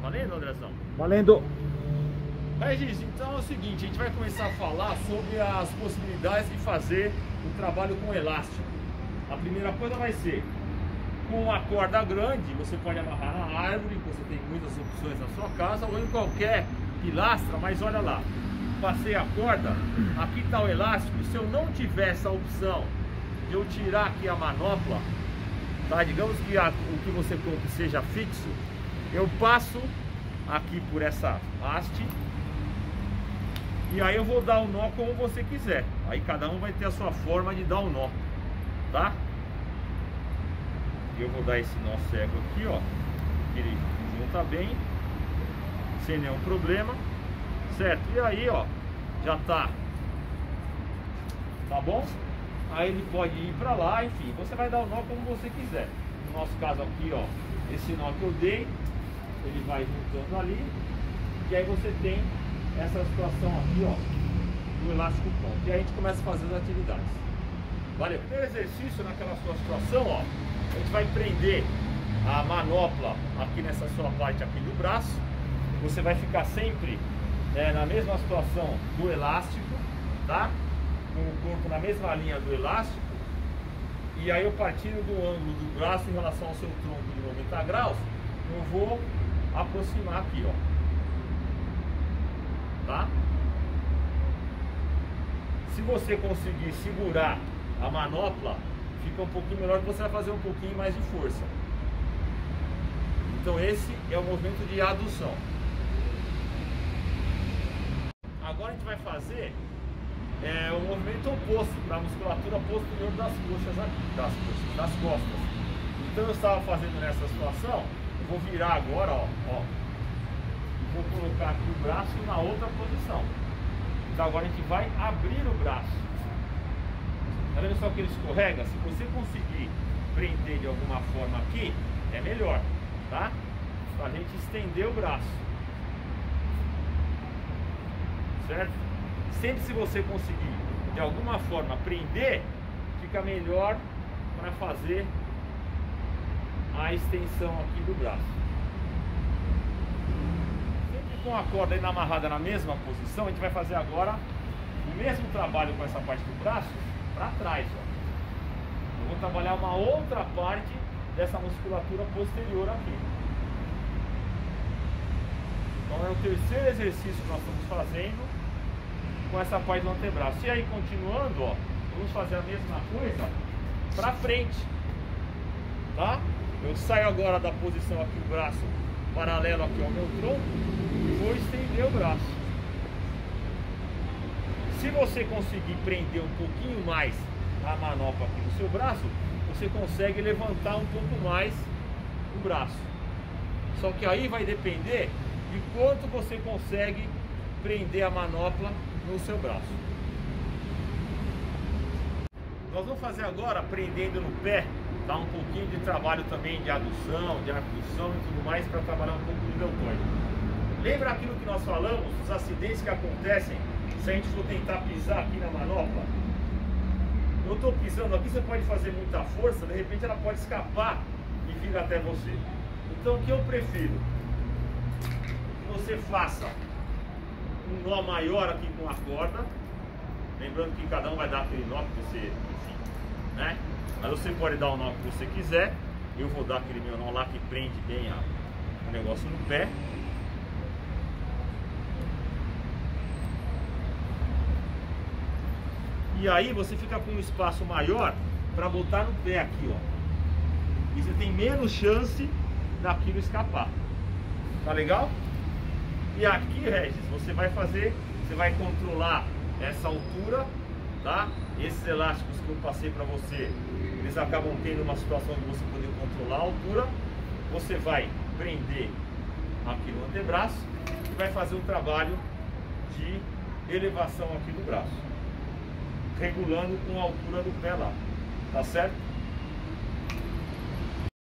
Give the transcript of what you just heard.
valendo, Andrezão? Valendo! Regis, então é o seguinte, a gente vai começar a falar sobre as possibilidades de fazer o trabalho com elástico. A primeira coisa vai ser, com uma corda grande, você pode amarrar na árvore, você tem muitas opções na sua casa, ou em qualquer pilastra, mas olha lá, passei a corda, aqui está o elástico. Se eu não tiver essa opção de eu tirar aqui a manopla, tá? Digamos que o que você compre seja fixo, eu passo aqui por essa haste e aí eu vou dar o nó como você quiser. Aí cada um vai ter a sua forma de dar o nó, tá? Eu vou dar esse nó cego aqui, ó, que ele junta bem, sem nenhum problema, certo? E aí, ó, já tá bom? Aí ele pode ir pra lá, enfim, você vai dar o nó como você quiser. No nosso caso aqui, ó, esse nó que eu dei, ele vai juntando ali, e aí você tem essa situação aqui, ó, do elástico pronto. E aí a gente começa a fazer as atividades. Valeu! Primeiro exercício, naquela sua situação, ó, a gente vai prender a manopla aqui nessa sua parte aqui do braço. Você vai ficar sempre na mesma situação do elástico, tá? Com o corpo na mesma linha do elástico. E aí eu partindo do ângulo do braço em relação ao seu tronco de 90 graus, eu vou aproximar aqui, ó. Tá? Se você conseguir segurar a manopla, fica um pouquinho melhor, que você vai fazer um pouquinho mais de força. Então esse é o movimento de adução. Agora a gente vai fazer o movimento oposto para a musculatura posterior das coxas aqui, das costas. Então eu estava fazendo nessa situação, eu vou virar agora, ó, vou colocar aqui o braço na outra posição. Então agora a gente vai abrir o braço. Tá vendo só que ele escorrega? Se você conseguir prender de alguma forma aqui, é melhor, tá? Pra gente estender o braço. Certo? Sempre se você conseguir de alguma forma prender, fica melhor para fazer a extensão aqui do braço. Com a corda ainda amarrada na mesma posição, a gente vai fazer agora o mesmo trabalho com essa parte do braço para trás, ó. Eu vou trabalhar uma outra parte dessa musculatura posterior aqui. Então é o terceiro exercício que nós estamos fazendo com essa parte do antebraço. E aí continuando, ó, vamos fazer a mesma coisa para frente, tá? Eu saio agora da posição aqui, o braço paralelo aqui ao meu tronco, e vou estender o braço. Se você conseguir prender um pouquinho mais a manopla aqui no seu braço, você consegue levantar um pouco mais o braço. Só que aí vai depender de quanto você consegue prender a manopla no seu braço. Nós vamos fazer agora prendendo no pé, tá? Um pouquinho de trabalho também de adução, de abdução e tudo mais, para trabalhar um pouco de deltoide. Lembra aquilo que nós falamos, dos acidentes que acontecem se a gente for tentar pisar aqui na manopla? Eu estou pisando aqui, você pode fazer muita força, de repente ela pode escapar e vir até você. Então o que eu prefiro? Que você faça um nó maior aqui com a corda, lembrando que cada um vai dar aquele nó que você, enfim, né? Mas você pode dar o nó que você quiser. Eu vou dar aquele meu nó lá que prende bem o negócio no pé. E aí você fica com um espaço maior para botar no pé aqui, ó. E você tem menos chance daquilo escapar. Tá legal? E aqui, Regis, você vai controlar essa altura, tá? Esses elásticos que eu passei para você, eles acabam tendo uma situação de você poder controlar a altura. Você vai prender aqui no antebraço e vai fazer um trabalho de elevação aqui do braço, regulando com a altura do pé lá, tá certo?